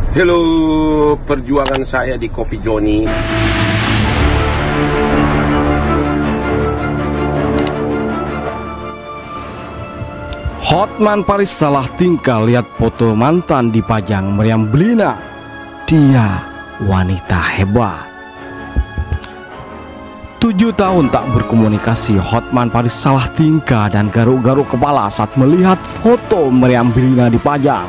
Halo, perjuangan saya di Kopi Joni. Hotman Paris salah tingkah lihat foto mantan dipajang Meriam Bellina. Dia wanita hebat. 7 tahun tak berkomunikasi, Hotman Paris salah tingkah dan garuk-garuk kepala saat melihat foto Meriam Bellina dipajang.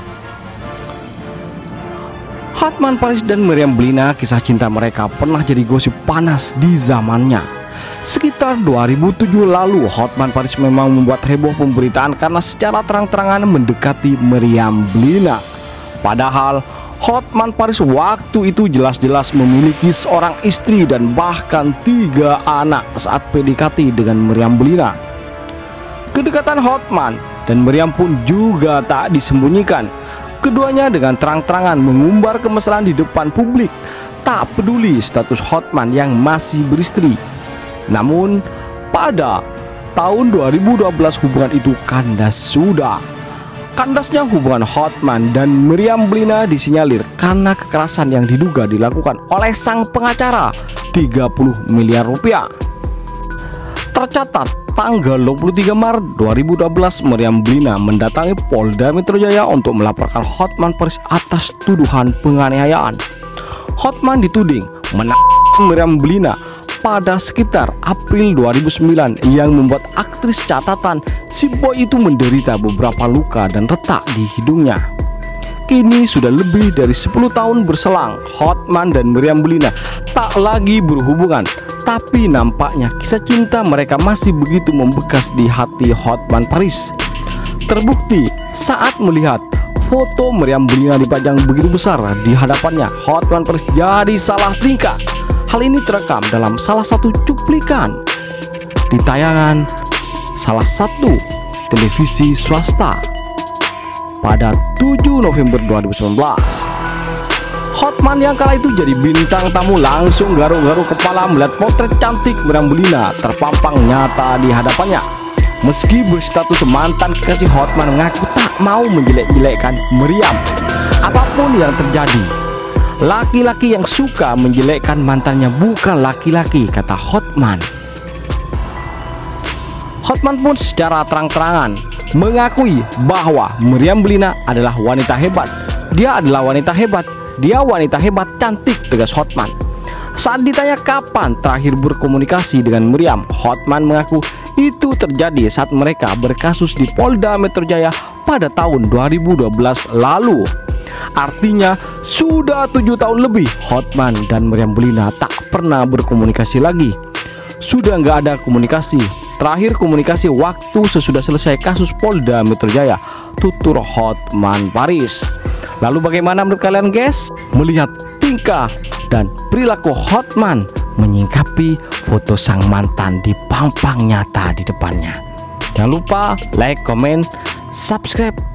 Hotman Paris dan Meriam Bellina, kisah cinta mereka pernah jadi gosip panas di zamannya. Sekitar 2007 lalu, Hotman Paris memang membuat heboh pemberitaan karena secara terang-terangan mendekati Meriam Bellina. Padahal Hotman Paris waktu itu jelas-jelas memiliki seorang istri dan bahkan 3 anak saat PDKT dengan Meriam Bellina. Kedekatan Hotman dan Meriam pun juga tak disembunyikan. Keduanya dengan terang-terangan mengumbar kemesraan di depan publik, tak peduli status Hotman yang masih beristri. Namun pada tahun 2012 hubungan itu kandas sudah. Kandasnya hubungan Hotman dan Meriam Bellina disinyalir karena kekerasan yang diduga dilakukan oleh sang pengacara 30 miliar rupiah. Tercatat tanggal 23 Maret 2012 Meriam Bellina mendatangi Polda Metro Jaya untuk melaporkan Hotman Paris atas tuduhan penganiayaan. Hotman dituding menangkap Meriam Bellina pada sekitar April 2009 yang membuat aktris catatan si boy itu menderita beberapa luka dan retak di hidungnya. Kini sudah lebih dari 10 tahun berselang, Hotman dan Meriam Bellina tak lagi berhubungan. Tapi nampaknya kisah cinta mereka masih begitu membekas di hati Hotman Paris. Terbukti saat melihat foto Meriam Bellina dipajang begitu besar di hadapannya, Hotman Paris jadi salah tingkah. Hal ini terekam dalam salah satu cuplikan di tayangan salah satu televisi swasta pada 7 November 2019. Hotman yang kala itu jadi bintang tamu langsung garuk-garuk kepala melihat potret cantik Meriam Bellina terpampang nyata di hadapannya. Meski berstatus mantan kekasih, Hotman mengaku tak mau menjelek-jelekkan Meriam. Apapun yang terjadi, laki-laki yang suka menjelekkan mantannya bukan laki-laki, kata Hotman. Hotman pun secara terang-terangan mengakui bahwa Meriam Bellina adalah wanita hebat. Dia adalah wanita hebat. Dia wanita hebat, cantik, tegas Hotman. Saat ditanya kapan terakhir berkomunikasi dengan Meriam, Hotman mengaku itu terjadi saat mereka berkasus di Polda Metro Jaya pada tahun 2012 lalu. Artinya sudah 7 tahun lebih Hotman dan Meriam Bellina tak pernah berkomunikasi lagi. Sudah nggak ada komunikasi. Terakhir komunikasi waktu sesudah selesai kasus Polda Metro Jaya, tutur Hotman Paris. Lalu bagaimana menurut kalian guys? Melihat tingkah dan perilaku Hotman menyingkapi foto sang mantan dipampang nyata di depannya. Jangan lupa like, comment, subscribe